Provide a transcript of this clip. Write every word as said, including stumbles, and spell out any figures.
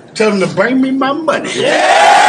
Tell them to bring me my money. Yeah!